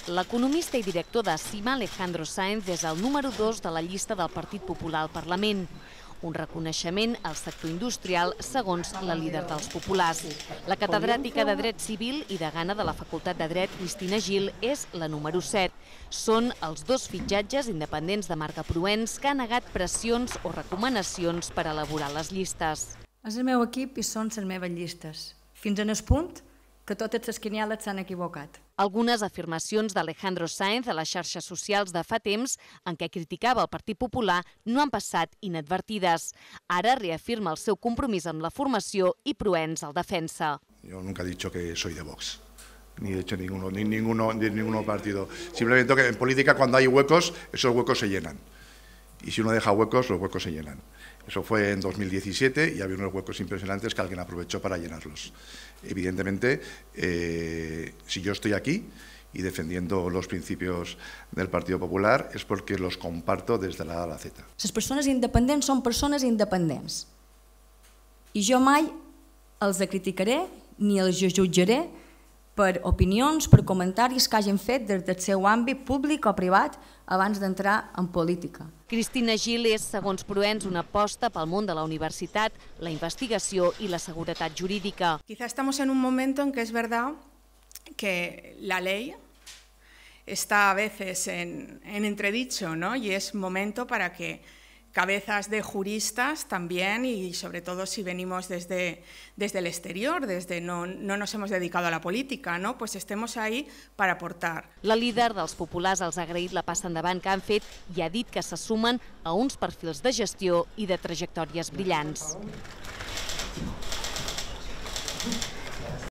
L'economista i director de CIMA, Alejandro Sáenz, és el número 2 de la llista del Partit Popular al Parlament. Un reconeixement al sector industrial, segons la líder dels populars. La catedràtica de Dret Civil i degana de la Facultat de Dret, Cristina Gil, és la número 7. Són els dos fitxatges independents de Marca Proens que han negat pressions o recomanacions per elaborar les llistes. És el meu equip i són les meves llistes, fins en el punt que totes les quiniales s'han equivocat. Algunes afirmacions d'Alejandro Sáenz a les xarxes socials de fa temps en què criticava el Partit Popular no han passat inadvertides. Ara reafirma el seu compromís amb la formació i Proens el defensa. Yo nunca he dicho que soy de Vox, ni he hecho ninguno partido. Simplemente que en política cuando hay huecos, esos huecos se llenan. Y si uno deja huecos, los huecos se llenan. Eso fue en 2017 y había unos huecos impresionantes que alguien aprovechó para llenarlos. Evidentemente, si yo estoy aquí y defendiendo los principios del Partido Popular es porque los comparto desde la A a la Z. Les persones independents són persones independents. I jo mai els criticaré ni els jutjaré per opinions, per comentaris que hagin fet des del seu àmbit públic o privat abans d'entrar en política. Cristina Gil és, segons Proens, una aposta pel món de la universitat, la investigació i la seguretat jurídica. Quizá estamos en un momento en que es verdad que la ley está a veces en entredicho, ¿no? Y es momento para que cabezas de juristas también, y sobre todo si venimos desde el exterior, no nos hemos dedicado a la política, ¿no? Pues estemos ahí para aportar. La líder dels populars els ha agraït la passa endavant que han fet i ha dit que se sumen a uns perfils de gestió i de trajectòries brillants.